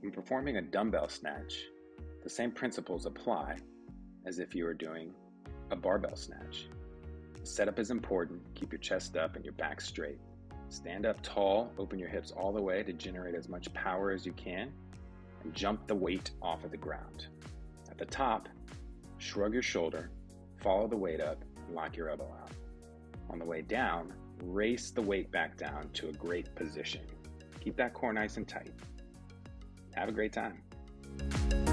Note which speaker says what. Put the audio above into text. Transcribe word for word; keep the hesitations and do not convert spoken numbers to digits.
Speaker 1: When performing a dumbbell snatch, the same principles apply as if you were doing a barbell snatch. The setup is important. Keep your chest up and your back straight. Stand up tall, open your hips all the way to generate as much power as you can, and jump the weight off of the ground. At the top, shrug your shoulder, follow the weight up, and lock your elbow out. On the way down, race the weight back down to a great position. Keep that core nice and tight. Have a great time.